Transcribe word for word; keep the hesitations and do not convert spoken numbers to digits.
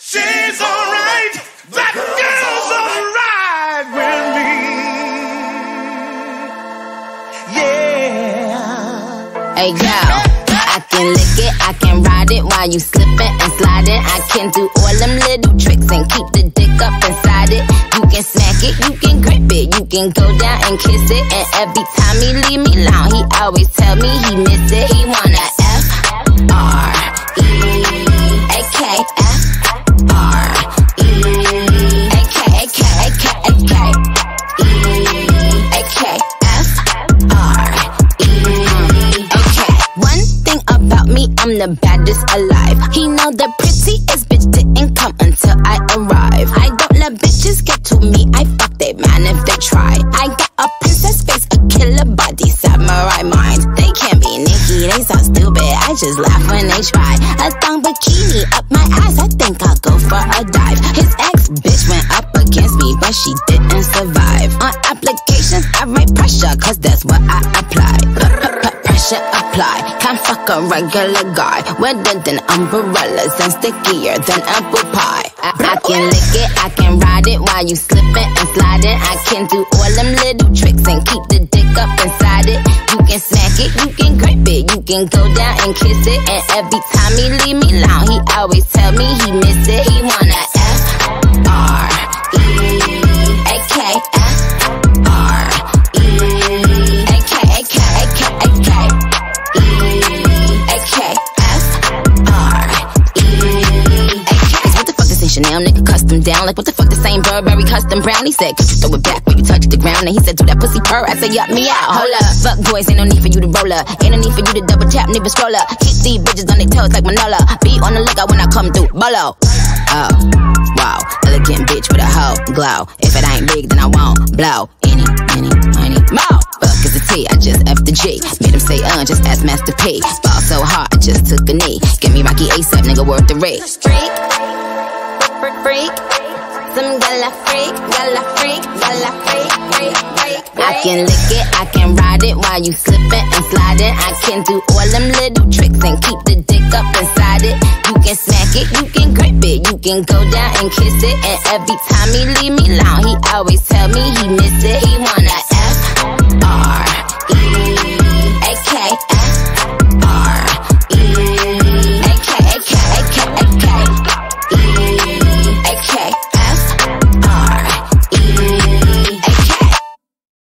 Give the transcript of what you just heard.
She's alright. That girl's alright with me. Yeah. Hey yo, I can lick it, I can ride it while you slippin' and slidin'. I can do all them little tricks and keep the dick up inside it. You can smack it, you can grip it, you can go down and kiss it. And every time he leave me alone, he always tell me he miss it. He wanna F R E A K F R E A K A K A K A K E A K F R E A K. One thing about me, I'm the baddest alive. He know the prettiest bitch didn't come until I arrive. I don't let bitches get to me, I fuck they man if they try. I got a princess face, a killer body, samurai mind. They can't be Nicki, they so stupid, I just laugh when they try. A thong bikini up my eyes, I think I'll go for a dive. His ex bitch went up against me, but she didn't survive. On applications, I write pressure, cause that's what I apply. Pressure apply, can't fuck a regular guy. Wetter than umbrellas and stickier than apple pie. I, I can lick it, I can ride it while you slippin' and slidin'. I can do all them little tricks and keep the dick up inside it. You can smack it, you can grip it, you can go down and kiss it. And every time he leave me alone, he always tell me he miss it. He wanna F R E A K F R E A K A K A K A K E A K F R E A K. What the fuck this ain't Chanel, nigga, custom down. Like what the fuck this ain't Burberry custom brown. He said, could you throw it back when you touch the ground? And he said, do that pussy purr. I said, yup, me out. Hold up, fuck boys, ain't no need for you to roll up. Ain't no need for you to double tap, nigga, scroll up. Keep these bitches on their toes like Manola. Be on the lookout when I come through, bolo. Oh, wow, elegant bitch with a hoe glow. If it ain't big, then I won't blow. Any, any, any, more. Fuck is the T, I just F the G. Made him say, uh, just ask Master P. Ball so hard, I just took a knee. Give me Rocky ASAP, nigga, worth the rate. Freak, freak, freak. Some gala freak, gala freak, gala freak, freak, freak. I can lick it, I can ride it while you slippin' and slidin'. I can do all them little tricks and keep the dick up inside it. You can smack it, you can grip it, you can go down and kiss it. And every time he leave me alone, he always tell me he miss it. He wanna